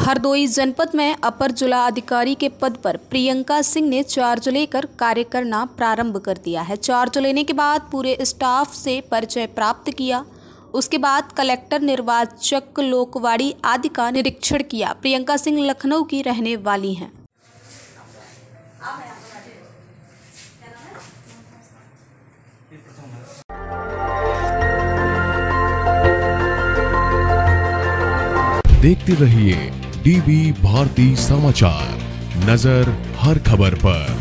हरदोई जनपद में अपर जिला अधिकारी के पद पर प्रियंका सिंह ने चार्ज लेकर कार्य करना प्रारंभ कर दिया है। चार्ज लेने के बाद पूरे स्टाफ से परिचय प्राप्त किया। उसके बाद कलेक्टर, निर्वाचक, लोकवाड़ी आदि का निरीक्षण किया। प्रियंका सिंह लखनऊ की रहने वाली हैं। देखते रहिए डीबी भारती समाचार, नजर हर खबर पर।